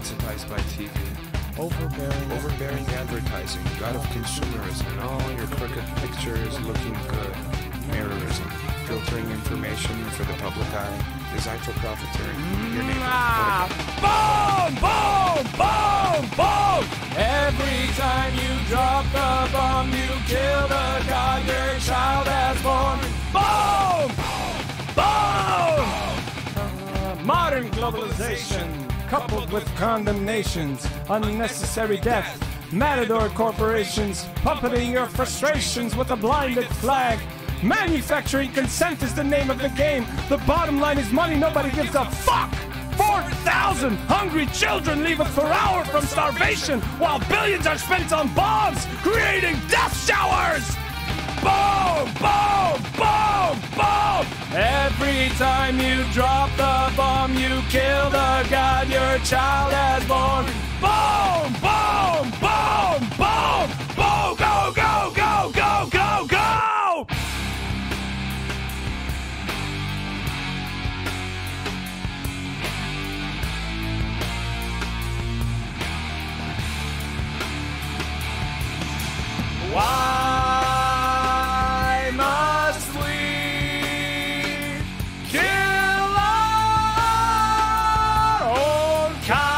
desensitized by TV. Overbearing advertising, god of consumerism, and all your crooked pictures looking good. Mirrorism, filtering information for the public eye, designed for profiteering. Your neighbor. Boom! Boom! Boom! Boom! Every time you drop the bomb, you kill the god your child has born. Boom! Boom! Modern globalization, coupled with condemnations, unnecessary death, matador corporations, puppeting your frustrations with a blinded flag. Manufacturing consent is the name of the game. The bottom line is money, nobody gives a fuck. 4,000 hungry children leave us per hour from starvation, while billions are spent on bombs, creating death showers. Boom, boom, boom, boom. Every time you drop the bomb, you kill the god your child has born. Boom, boom, boom, boom, boom, go, go, go, go, go, go. Why must we kill our own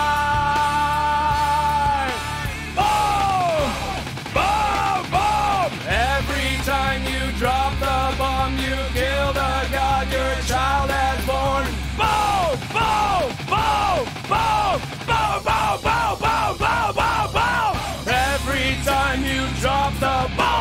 kind? Boom! Boom! Boom! Every time you drop the bomb, you kill the god your child has born. Boom! Boom! Boom! Boom! Boom! Boom! Boom! Boom! Boom! Boom! Boom! Every time you drop the bomb.